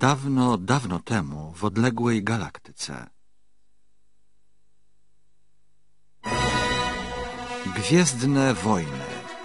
Dawno, dawno temu w odległej galaktyce. Gwiezdne wojny.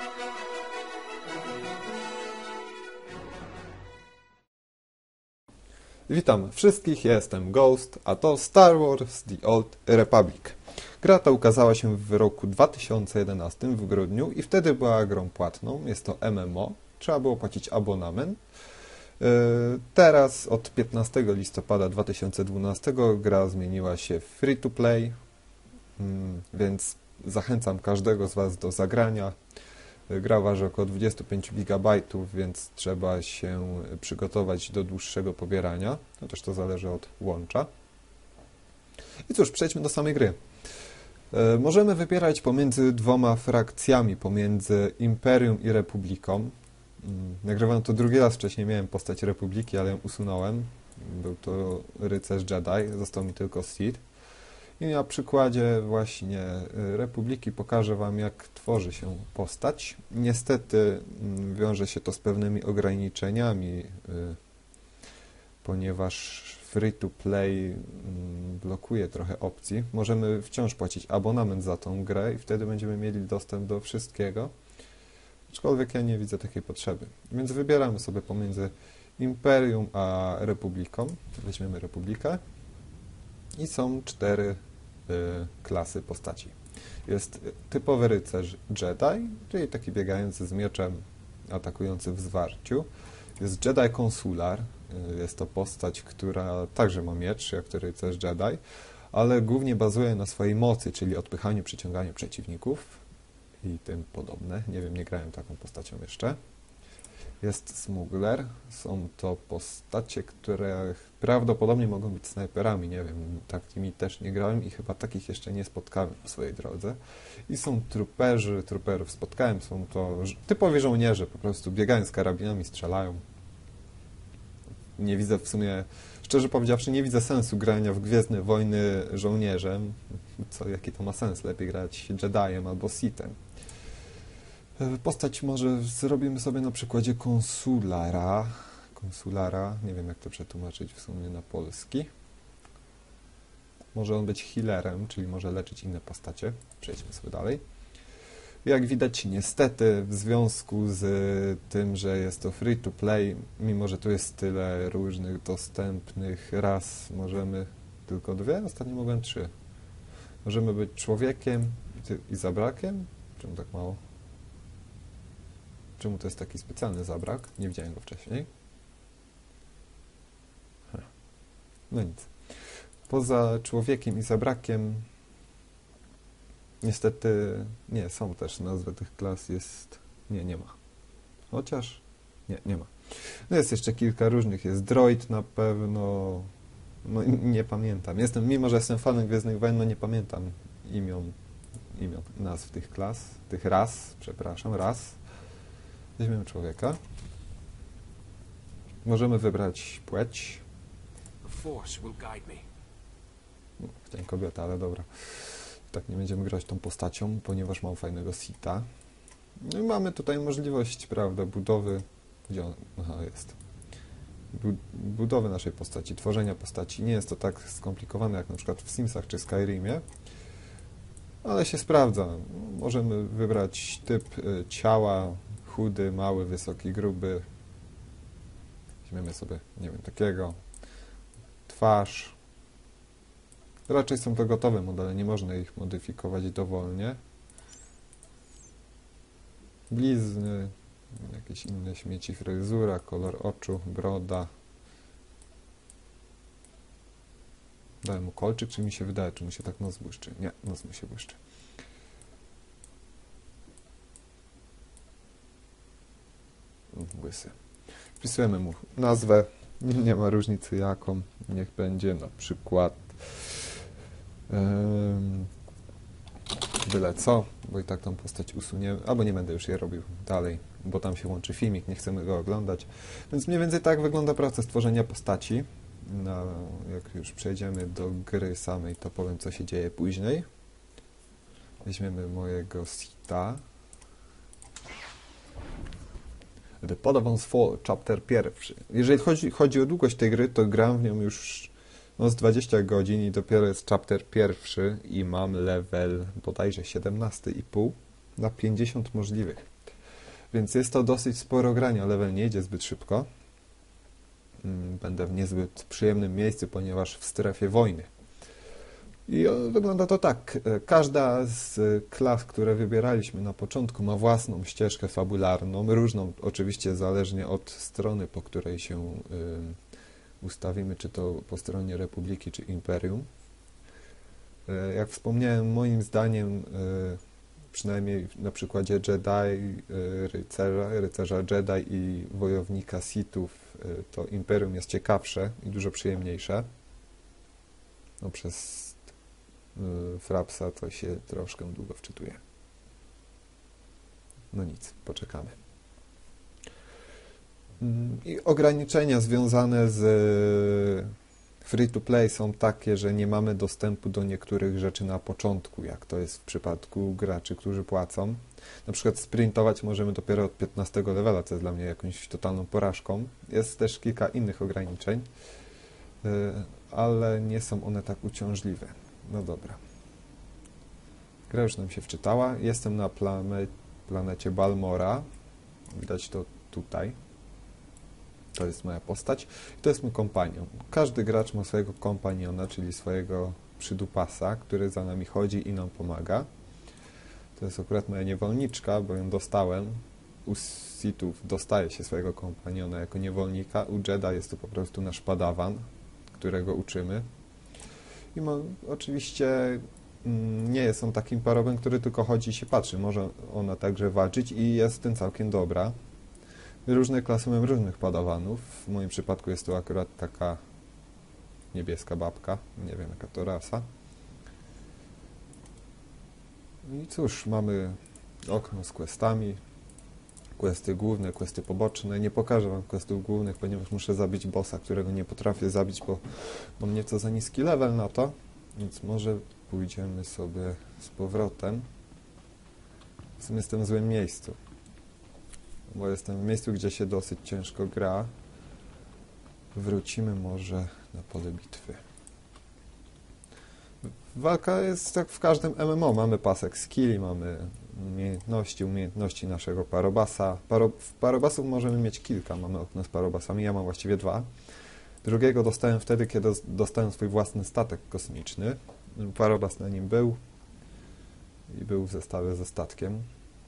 Witam wszystkich, ja jestem Ghost, a to Star Wars The Old Republic. Gra ta ukazała się w roku 2011 w grudniu i wtedy była grą płatną. Jest to MMO, trzeba było płacić abonament. Teraz od 15 listopada 2012 gra zmieniła się w free to play, więc zachęcam każdego z Was do zagrania. Gra waży około 25 GB, więc trzeba się przygotować do dłuższego pobierania. Chociaż to zależy od łącza. I cóż, przejdźmy do samej gry. Możemy wybierać pomiędzy dwoma frakcjami, pomiędzy Imperium i Republiką. Nagrywałem to drugi raz, wcześniej miałem postać Republiki, ale ją usunąłem. Był to rycerz Jedi, został mi tylko Sith. I na przykładzie właśnie Republiki pokażę Wam, jak tworzy się postać. Niestety wiąże się to z pewnymi ograniczeniami, ponieważ free-to-play blokuje trochę opcji. Możemy wciąż płacić abonament za tą grę i wtedy będziemy mieli dostęp do wszystkiego. Aczkolwiek ja nie widzę takiej potrzeby. Więc wybieramy sobie pomiędzy Imperium a Republiką. Weźmiemy Republikę. I są 4 klasy postaci. Jest typowy rycerz Jedi, czyli taki biegający z mieczem, atakujący w zwarciu. Jest Jedi Konsular, jest to postać, która także ma miecz, jak to rycerz Jedi, ale głównie bazuje na swojej mocy, czyli odpychaniu, przyciąganiu przeciwników i tym podobne. Nie wiem, nie grałem taką postacią jeszcze. Jest Smuggler. Są to postacie, które prawdopodobnie mogą być snajperami. Nie wiem, takimi też nie grałem i chyba takich jeszcze nie spotkałem w swojej drodze. I są truperzy. Truperów spotkałem. Są to typowi żołnierze. Po prostu biegają z karabinami, strzelają. Nie widzę w sumie, szczerze powiedziawszy, nie widzę sensu grania w Gwiezdne Wojny żołnierzem. Jaki to ma sens? Lepiej grać Jediem albo Sithem. Postać może zrobimy sobie na przykładzie konsulara. Nie wiem, jak to przetłumaczyć w sumie na polski. Może on być healerem, czyli może leczyć inne postacie. Przejdźmy sobie dalej. Jak widać, niestety, w związku z tym, że jest to free to play, mimo że tu jest tyle różnych dostępnych ras, możemy tylko 2, ostatnio mogłem 3. Możemy być człowiekiem i zabrakiem? Czemu tak mało? Czemu to jest taki specjalny zabrak? Nie widziałem go wcześniej. No nic. Poza człowiekiem i zabrakiem niestety nie, są też nazwy tych klas, jest... Nie ma. Chociaż... Nie ma. No jest jeszcze kilka różnych. Jest droid na pewno... No nie pamiętam. Mimo że jestem fanem Gwiezdnych Wojen, no nie pamiętam imion nazw tych klas, tych ras, przepraszam, ras. Weźmiemy człowieka. Możemy wybrać płeć. Chciałem kobietę, ale dobra. Tak nie będziemy grać tą postacią, ponieważ mam fajnego Sitha. No i mamy tutaj możliwość, prawda, budowy... Gdzie on? Aha, jest. Budowy naszej postaci, tworzenia postaci. Nie jest to tak skomplikowane jak na przykład w Simsach czy Skyrimie, ale się sprawdza. Możemy wybrać typ ciała, chudy, mały, wysoki, gruby. Weźmiemy sobie, nie wiem, takiego. Twarz. Raczej są to gotowe modele, nie można ich modyfikować dowolnie. Blizny, jakieś inne śmieci, fryzura, kolor oczu, broda. Dałem mu kolczyk, czy mi się wydaje, czy mu się tak nos błyszczy? Nie, nos mu się błyszczy. Łysy. Wpisujemy mu nazwę, nie ma różnicy jaką, niech będzie na przykład byle co, bo i tak tą postać usuniemy, albo nie będę już je robił dalej, bo tam się łączy filmik, nie chcemy go oglądać. Więc mniej więcej tak wygląda proces tworzenia postaci. Jak już przejdziemy do gry samej, to powiem, co się dzieje później. Weźmiemy mojego Sitha. The Podavans Fall, chapter 1. Jeżeli chodzi o długość tej gry, to gram w nią już z 20 godzin i dopiero jest chapter 1 i mam level bodajże 17,5 na 50 możliwych. Więc jest to dosyć sporo grania, level nie idzie zbyt szybko. Będę w niezbyt przyjemnym miejscu, ponieważ w strefie wojny. I wygląda to tak. Każda z klas, które wybieraliśmy na początku, ma własną ścieżkę fabularną, różną oczywiście zależnie od strony, po której się ustawimy, czy to po stronie Republiki, czy Imperium. Jak wspomniałem, moim zdaniem, przynajmniej na przykładzie Jedi, rycerza Jedi i wojownika Sithów, to Imperium jest ciekawsze i dużo przyjemniejsze. No, przez Frapsa to się troszkę długo wczytuje. No nic, poczekamy. I ograniczenia związane z free-to-play są takie, że nie mamy dostępu do niektórych rzeczy na początku, jak to jest w przypadku graczy, którzy płacą. Na przykład sprintować możemy dopiero od 15 levela, co jest dla mnie jakąś totalną porażką. Jest też kilka innych ograniczeń, ale nie są one tak uciążliwe. No dobra. Gra już nam się wczytała. Jestem na planecie Balmora. Widać to tutaj. To jest moja postać. I to jest mój kompanion. Każdy gracz ma swojego kompaniona, czyli swojego przydupasa, który za nami chodzi i nam pomaga. To jest akurat moja niewolniczka, bo ją dostałem. U Sithów dostaje się swojego kompaniona jako niewolnika. U Jedi jest to po prostu nasz padawan, którego uczymy. I oczywiście nie jest on takim parobem, który tylko chodzi i się patrzy. Może ona także walczyć i jest w tym całkiem dobra. Różne klasy mają różnych padawanów. W moim przypadku jest to akurat taka niebieska babka. Nie wiem, jaka to rasa. I cóż, mamy okno z questami. Questy główne, questy poboczne. Nie pokażę wam questów głównych, ponieważ muszę zabić bossa, którego nie potrafię zabić, bo mam nieco za niski level na to. Więc może pójdziemy sobie z powrotem. W sumie jestem w złym miejscu. Bo jestem w miejscu, gdzie się dosyć ciężko gra. Wrócimy może na pole bitwy. Walka jest jak w każdym MMO. Mamy pasek skilli, mamy umiejętności naszego parobasa. Parobasów możemy mieć kilka. Mamy okno z parobasami, ja mam właściwie 2. Drugiego dostałem wtedy, kiedy dostałem swój własny statek kosmiczny. Parobas na nim był i był w zestawie ze statkiem.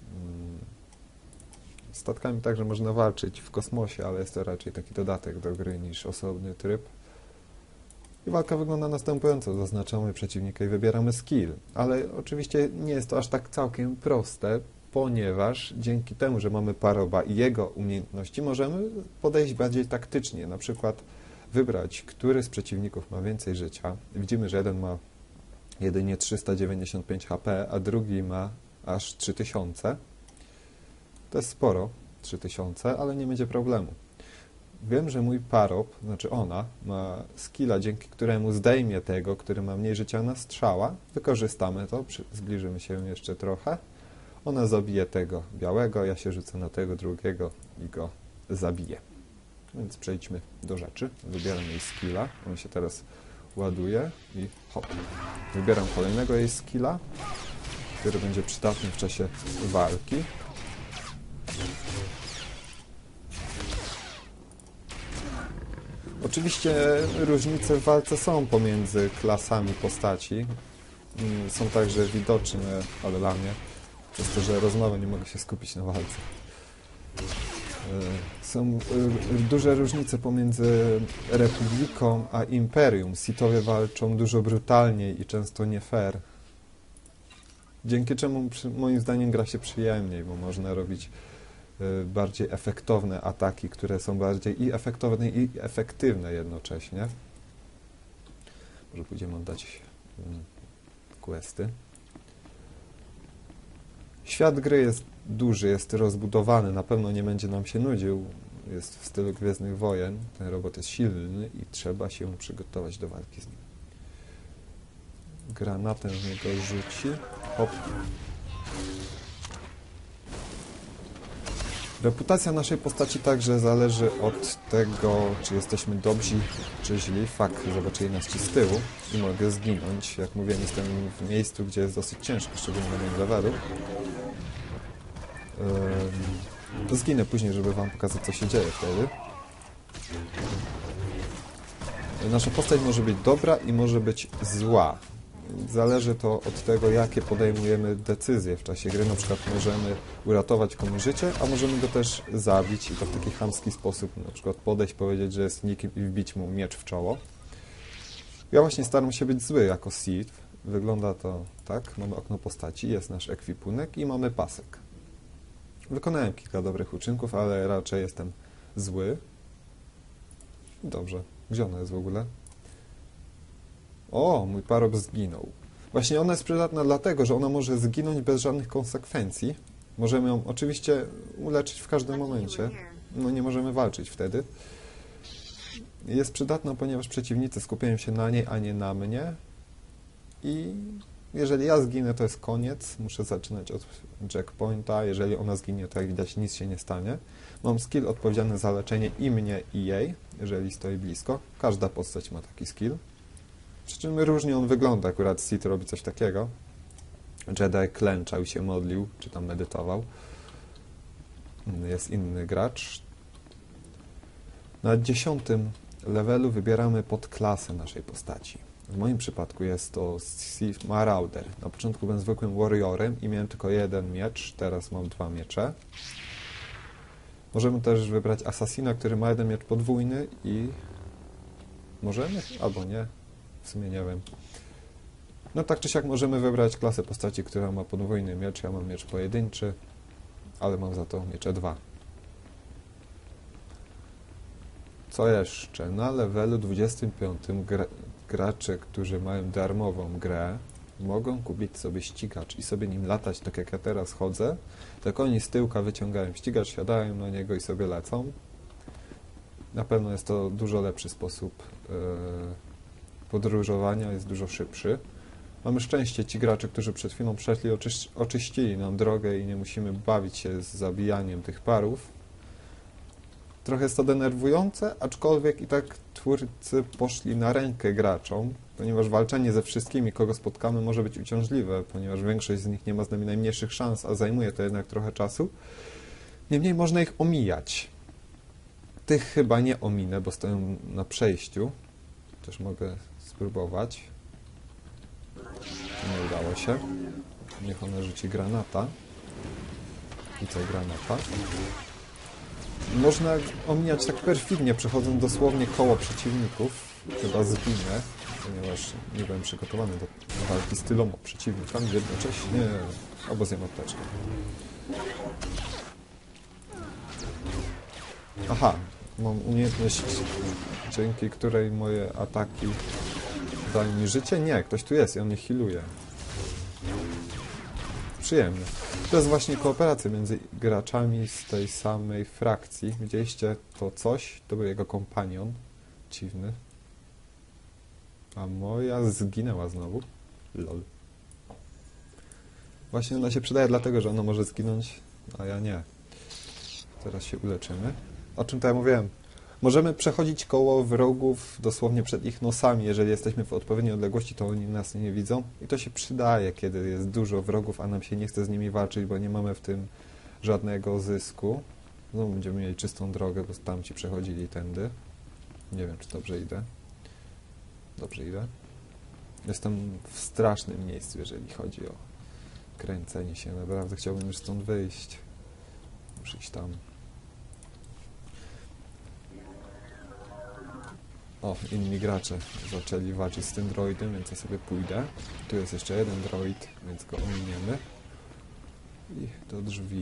Statkami także można walczyć w kosmosie, ale jest to raczej taki dodatek do gry niż osobny tryb. I walka wygląda następująco. Zaznaczamy przeciwnika i wybieramy skill. Ale oczywiście nie jest to aż tak całkiem proste, ponieważ dzięki temu, że mamy paroba i jego umiejętności, możemy podejść bardziej taktycznie. Na przykład wybrać, który z przeciwników ma więcej życia. Widzimy, że jeden ma jedynie 395 HP, a drugi ma aż 3000. To jest sporo, 3000, ale nie będzie problemu. Wiem, że mój parob, znaczy ona, ma skilla, dzięki któremu zdejmie tego, który ma mniej życia na strzała. Wykorzystamy to, zbliżymy się jeszcze trochę. Ona zabije tego białego, ja się rzucę na tego drugiego i go zabiję. Więc przejdźmy do rzeczy. Wybieram jej skilla, on się teraz ładuje i hop. Wybieram kolejnego jej skilla, który będzie przydatny w czasie walki. Oczywiście różnice w walce są pomiędzy klasami postaci. Są także widoczne, ale dla mnie, przez to, że rozmowę nie mogę się skupić na walce. Są duże różnice pomiędzy Republiką a Imperium. Sithowie walczą dużo brutalniej i często nie fair. Dzięki czemu moim zdaniem gra się przyjemniej, bo można robić bardziej efektowne ataki, które są bardziej i efektowne, i efektywne jednocześnie. Może pójdziemy oddać questy. Świat gry jest duży, jest rozbudowany, na pewno nie będzie nam się nudził. Jest w stylu Gwiezdnych Wojen. Ten robot jest silny i trzeba się przygotować do walki z nim. Granatem w niego rzuci. Hop. Reputacja naszej postaci także zależy od tego, czy jesteśmy dobrzy, czy źli. Fakt, zobaczyli nas ci z tyłu i mogę zginąć. Jak mówiłem, jestem w miejscu, gdzie jest dosyć ciężko, szczególnie na moim levelu. Zginę później, żeby wam pokazać, co się dzieje wtedy. Nasza postać może być dobra i może być zła. Zależy to od tego, jakie podejmujemy decyzje w czasie gry. Na przykład możemy uratować komuś życie, a możemy go też zabić i to w taki chamski sposób. Na przykład podejść, powiedzieć, że jest nikim i wbić mu miecz w czoło. Ja właśnie staram się być zły jako Sith. Wygląda to tak. Mamy okno postaci, jest nasz ekwipunek i mamy pasek. Wykonałem kilka dobrych uczynków, ale raczej jestem zły. Dobrze. Gdzie ona jest w ogóle? O, mój parok zginął. Właśnie ona jest przydatna dlatego, że ona może zginąć bez żadnych konsekwencji. Możemy ją oczywiście uleczyć w każdym momencie. No nie możemy walczyć wtedy. Jest przydatna, ponieważ przeciwnicy skupiają się na niej, a nie na mnie. I jeżeli ja zginę, to jest koniec. Muszę zaczynać od checkpointa. Jeżeli ona zginie, to jak widać nic się nie stanie. Mam skill odpowiedzialny za leczenie i mnie, i jej, jeżeli stoi blisko. Każda postać ma taki skill. Przy czym różnie on wygląda. Akurat Sith robi coś takiego. Jedi klęczał i się modlił, czy tam medytował. Jest inny gracz. Na 10. levelu wybieramy podklasę naszej postaci. W moim przypadku jest to Sith Marauder. Na początku byłem zwykłym warriorem i miałem tylko jeden miecz. Teraz mam 2 miecze. Możemy też wybrać asasina, który ma jeden miecz podwójny i... Możemy? Albo nie. W sumie nie wiem. No tak czy siak możemy wybrać klasę postaci, która ma podwójny miecz. Ja mam miecz pojedynczy, ale mam za to miecze 2. Co jeszcze? Na levelu 25 gracze, którzy mają darmową grę, mogą kupić sobie ścigacz i sobie nim latać, tak jak ja teraz chodzę. Tak oni z tyłka wyciągają ścigacz, siadają na niego i sobie lecą. Na pewno jest to dużo lepszy sposób podróżowania, jest dużo szybszy. Mamy szczęście, ci gracze, którzy przed chwilą przeszli, oczyścili nam drogę i nie musimy bawić się z zabijaniem tych parów. Trochę jest to denerwujące, aczkolwiek i tak twórcy poszli na rękę graczom, ponieważ walczenie ze wszystkimi, kogo spotkamy, może być uciążliwe, ponieważ większość z nich nie ma z nami najmniejszych szans, a zajmuje to jednak trochę czasu. Niemniej można ich omijać. Tych chyba nie ominę, bo stoją na przejściu. Też mogę spróbować. Nie udało się. Niech ona rzuci granata. I co, granata? Można omijać tak perfidnie, przechodząc dosłownie koło przeciwników. Chyba zginę, ponieważ nie byłem przygotowany do walki z tyloma przeciwnikami jednocześnie. Albo zjem apteczkę. Aha, mam umiejętność, dzięki której moje ataki dają mi życie? Nie, ktoś tu jest i on mnie healuje. Przyjemne. To jest właśnie kooperacja między graczami z tej samej frakcji. Widzieliście to coś? To był jego kompanion. Dziwny. A moja zginęła znowu. Lol. Właśnie ona się przydaje dlatego, że ona może zginąć, a ja nie. Teraz się uleczymy. O czym to ja mówiłem? Możemy przechodzić koło wrogów dosłownie przed ich nosami. Jeżeli jesteśmy w odpowiedniej odległości, to oni nas nie widzą. I to się przydaje, kiedy jest dużo wrogów, a nam się nie chce z nimi walczyć, bo nie mamy w tym żadnego zysku. Znowu będziemy mieli czystą drogę, bo tamci przechodzili tędy. Nie wiem, czy dobrze idę. Dobrze idę. Jestem w strasznym miejscu, jeżeli chodzi o kręcenie się. Naprawdę chciałbym już stąd wyjść. Muszę iść tam. O, inni gracze zaczęli walczyć z tym droidem, więc ja sobie pójdę. Tu jest jeszcze jeden droid, więc go ominiemy. I do drzwi.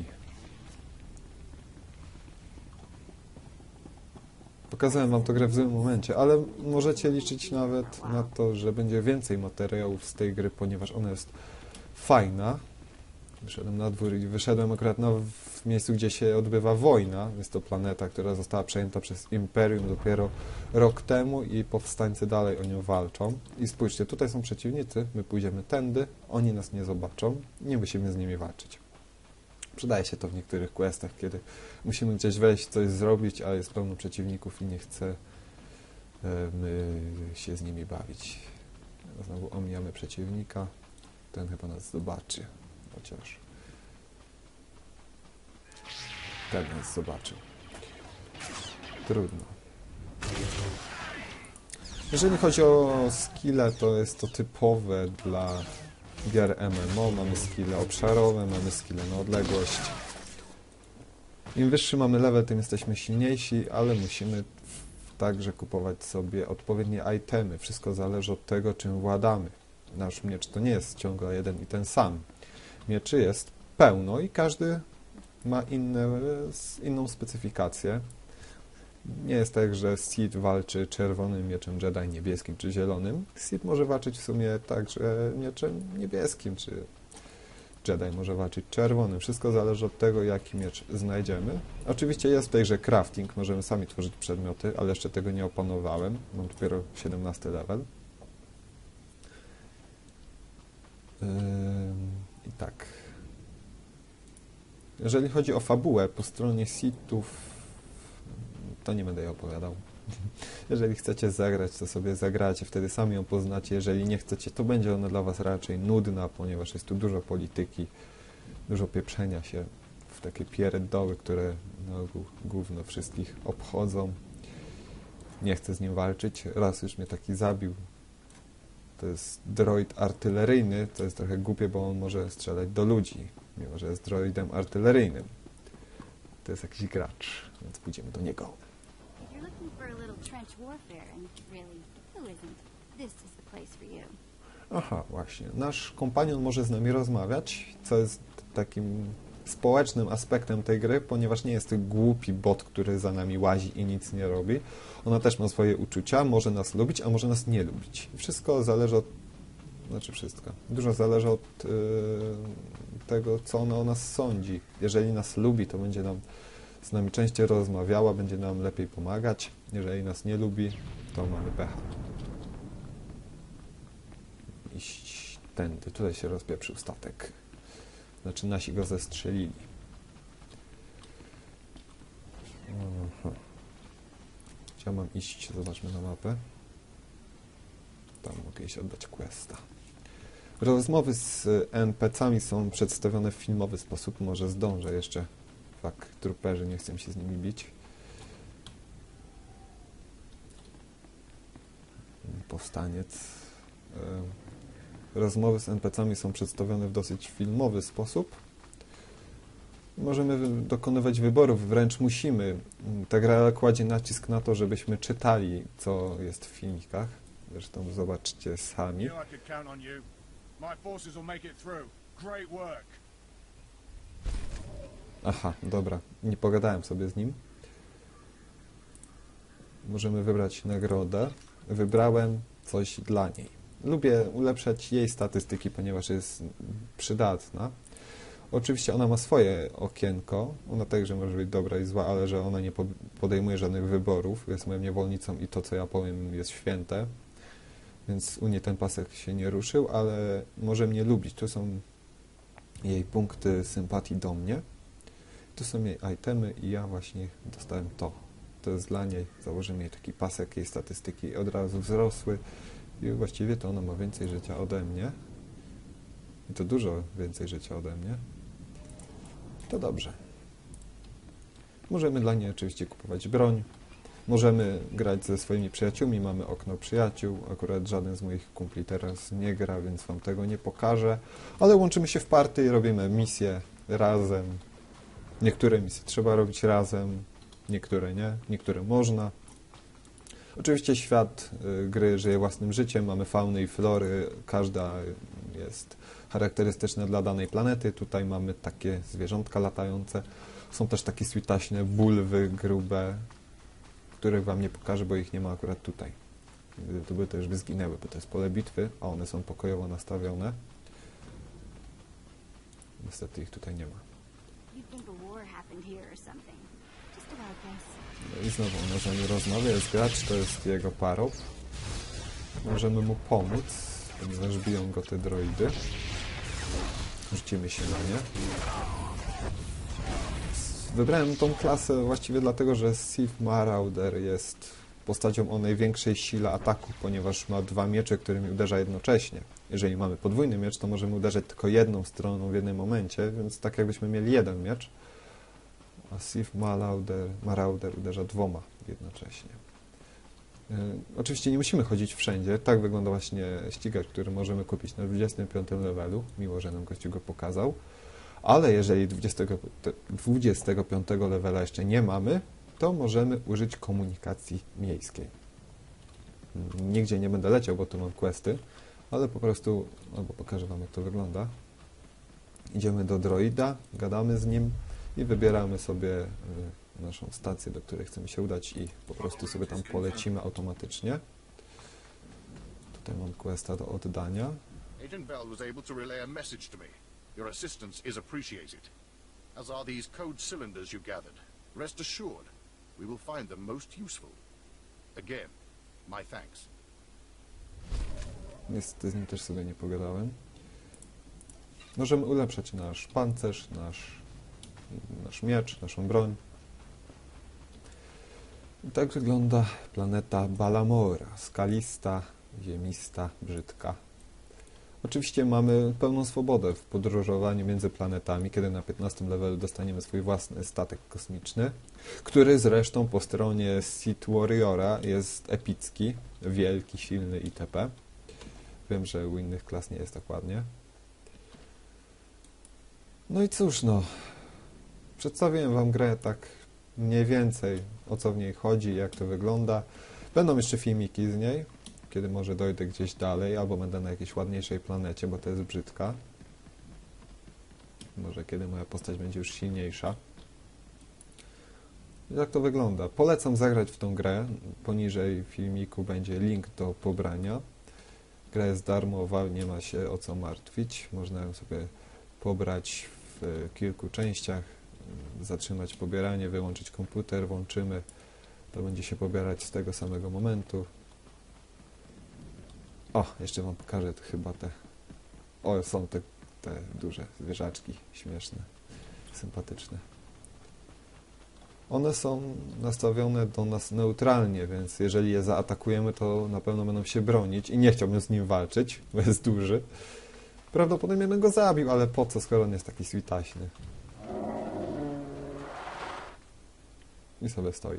Pokazałem wam to grę w złym momencie, ale możecie liczyć nawet na to, że będzie więcej materiałów z tej gry, ponieważ ona jest fajna. Wyszedłem na dwór i wyszedłem akurat w miejscu, gdzie się odbywa wojna. Jest to planeta, która została przejęta przez Imperium dopiero rok temu i powstańcy dalej o nią walczą. I spójrzcie, tutaj są przeciwnicy, my pójdziemy tędy, oni nas nie zobaczą, nie musimy z nimi walczyć. Przydaje się to w niektórych questach, kiedy musimy gdzieś wejść, coś zrobić, a jest pełno przeciwników i nie chce się z nimi bawić. Znowu omijamy przeciwnika. Ten chyba nas zobaczy. Chociaż ten nas zobaczył. Trudno. Jeżeli chodzi o skille, to jest to typowe dla gier MMO. Mamy skille obszarowe, mamy skille na odległość. Im wyższy mamy level, tym jesteśmy silniejsi, ale musimy także kupować sobie odpowiednie itemy. Wszystko zależy od tego, czym władamy. Nasz miecz to nie jest ciągle jeden i ten sam. Mieczy jest pełno i każdy ma inną specyfikację. Nie jest tak, że Sith walczy czerwonym mieczem Jedi, niebieskim czy zielonym. Sith może walczyć w sumie także mieczem niebieskim, czy Jedi może walczyć czerwonym. Wszystko zależy od tego, jaki miecz znajdziemy. Oczywiście jest w tej grze crafting, możemy sami tworzyć przedmioty, ale jeszcze tego nie opanowałem. Mam dopiero 17 level. I tak. Jeżeli chodzi o fabułę, po stronie Sithów, to nie będę jej opowiadał. Jeżeli chcecie zagrać, to sobie zagracie, wtedy sami ją poznacie. Jeżeli nie chcecie, to będzie ona dla was raczej nudna, ponieważ jest tu dużo polityki, dużo pieprzenia się w takie pierdoły, które na ogół gówno wszystkich obchodzą. Nie chcę z nim walczyć. Raz już mnie taki zabił. To jest droid artyleryjny, to jest trochę głupie, bo on może strzelać do ludzi, mimo że jest droidem artyleryjnym. To jest jakiś gracz, więc pójdziemy do niego. Aha, właśnie. Nasz kompanion może z nami rozmawiać, co jest takim społecznym aspektem tej gry, ponieważ nie jest to głupi bot, który za nami łazi i nic nie robi. Ona też ma swoje uczucia, może nas lubić, a może nas nie lubić. Wszystko zależy od... Znaczy wszystko. Dużo zależy od tego, co ona o nas sądzi. Jeżeli nas lubi, to będzie nam z nami częściej rozmawiała, będzie nam lepiej pomagać. Jeżeli nas nie lubi, to mamy pecha. Iść tędy. Tutaj się rozpieprzył statek. Znaczy nasi go zestrzelili. Aha. Gdzie mam iść? Zobaczmy na mapę. Tam mogę iść oddać questa. Rozmowy z NPC-ami są przedstawione w filmowy sposób. Może zdążę jeszcze. Fak, truperzy, nie chcę się z nimi bić. Powstaniec. Rozmowy z NPC-ami są przedstawione w dosyć filmowy sposób. Możemy dokonywać wyborów, wręcz musimy. Ta gra kładzie nacisk na to, żebyśmy czytali, co jest w filmikach. Zresztą zobaczcie sami. Aha, dobra. Nie pogadałem sobie z nim. Możemy wybrać nagrodę. Wybrałem coś dla niej. Lubię ulepszać jej statystyki, ponieważ jest przydatna. Oczywiście ona ma swoje okienko. Ona także może być dobra i zła, ale że ona nie podejmuje żadnych wyborów. Jest moją niewolnicą i to, co ja powiem, jest święte. Więc u niej ten pasek się nie ruszył, ale może mnie lubić. Tu są jej punkty sympatii do mnie. Tu są jej itemy i ja właśnie dostałem to. To jest dla niej. Założymy jej taki pasek, jej statystyki od razu wzrosły. I właściwie to ona ma więcej życia ode mnie. I to dużo więcej życia ode mnie. To dobrze. Możemy dla niej oczywiście kupować broń. Możemy grać ze swoimi przyjaciółmi. Mamy okno przyjaciół. Akurat żaden z moich kumpli teraz nie gra, więc wam tego nie pokażę. Ale łączymy się w party i robimy misje razem. Niektóre misje trzeba robić razem, niektóre nie, niektóre można. Oczywiście świat gry żyje własnym życiem, mamy fauny i flory, każda jest charakterystyczna dla danej planety. Tutaj mamy takie zwierzątka latające. Są też takie switaśne bulwy grube, których wam nie pokażę, bo ich nie ma akurat tutaj. Gdyby to były, to już by zginęły, bo to jest pole bitwy, a one są pokojowo nastawione. Niestety ich tutaj nie ma. No i znowu możemy rozmawiać, jest gracz, to jest jego parą. Możemy mu pomóc, ponieważ biją go te droidy. Rzucimy się na nie. Wybrałem tą klasę właściwie dlatego, że Sith Marauder jest postacią o największej sile ataku, ponieważ ma 2 miecze, którymi uderza jednocześnie. Jeżeli mamy podwójny miecz, to możemy uderzać tylko jedną stroną w jednym momencie, więc tak jakbyśmy mieli jeden miecz, a Sith Marauder uderza 2 jednocześnie. Oczywiście nie musimy chodzić wszędzie. Tak wygląda właśnie ścigacz, który możemy kupić na 25 levelu. Miło, że nam gościu go pokazał. Ale jeżeli 25 levela jeszcze nie mamy, to możemy użyć komunikacji miejskiej. Nigdzie nie będę leciał, bo tu mam questy, ale po prostu, albo pokażę wam, jak to wygląda. Idziemy do droida, gadamy z nim i wybieramy sobie naszą stację, do której chcemy się udać i po prostu sobie tam polecimy automatycznie. Tutaj mam questa do oddania. Agent Bell was able to relay a message to me. Your assistance is appreciated, as are these code cylinders you gathered. Rest assured, we will find them most useful. Again, my thanks. Niestety z nim też sobie nie pogadałem. Możemy ulepszać nasz pancerz, nasz miecz, naszą broń. I tak wygląda planeta Balamora. Skalista, ziemista, brzydka. Oczywiście mamy pełną swobodę w podróżowaniu między planetami, kiedy na 15 levelu dostaniemy swój własny statek kosmiczny, który zresztą po stronie Sith Warriora jest epicki, wielki, silny itp. Wiem, że u innych klas nie jest tak ładnie. No i cóż, no. Przedstawiłem wam grę tak mniej więcej, o co w niej chodzi, jak to wygląda. Będą jeszcze filmiki z niej, kiedy może dojdę gdzieś dalej, albo będę na jakiejś ładniejszej planecie, bo to jest brzydka. Może kiedy moja postać będzie już silniejsza. Jak to wygląda? Polecam zagrać w tą grę. Poniżej filmiku będzie link do pobrania. Gra jest darmowa, nie ma się o co martwić. Można ją sobie pobrać w kilku częściach. Zatrzymać pobieranie, wyłączyć komputer, włączymy. To będzie się pobierać z tego samego momentu. O, jeszcze wam pokażę chyba te... O, są te duże zwierzaczki, śmieszne, sympatyczne. One są nastawione do nas neutralnie, więc jeżeli je zaatakujemy, to na pewno będą się bronić i nie chciałbym z nim walczyć, bo jest duży. Prawdopodobnie bym go zabił, ale po co, skoro on jest taki switaśny. I sobie stoi.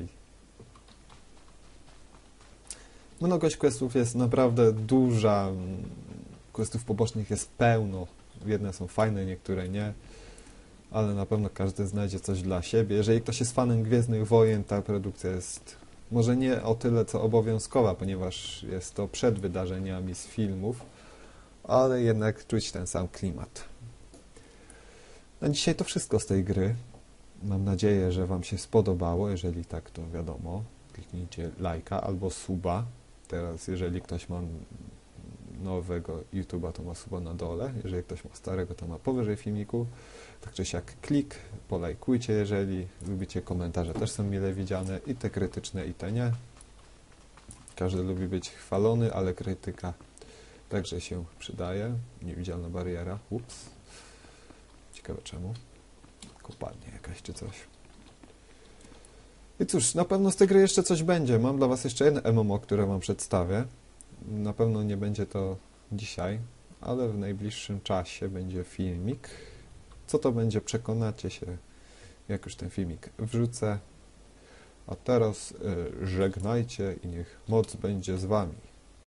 Mnogość questów jest naprawdę duża. Questów pobocznych jest pełno. Jedne są fajne, niektóre nie. Ale na pewno każdy znajdzie coś dla siebie. Jeżeli ktoś jest fanem Gwiezdnych Wojen, ta produkcja jest może nie o tyle co obowiązkowa, ponieważ jest to przed wydarzeniami z filmów, ale jednak czuć ten sam klimat. Na dzisiaj to wszystko z tej gry. Mam nadzieję, że wam się spodobało. Jeżeli tak, to wiadomo, kliknijcie lajka albo suba. Teraz, jeżeli ktoś ma nowego YouTube'a, to ma suba na dole. Jeżeli ktoś ma starego, to ma powyżej filmiku. Tak czy siak klik, polajkujcie, jeżeli lubicie. Komentarze też są mile widziane, i te krytyczne, i te nie. Każdy lubi być chwalony, ale krytyka także się przydaje. Niewidzialna bariera. Ups. Ciekawe czemu. Koparnia jakaś czy coś. I cóż, na pewno z tej gry jeszcze coś będzie. Mam dla was jeszcze jedno MMO, które wam przedstawię. Na pewno nie będzie to dzisiaj, ale w najbliższym czasie będzie filmik. Co to będzie, przekonacie się, jak już ten filmik wrzucę. A teraz żegnajcie i niech moc będzie z wami.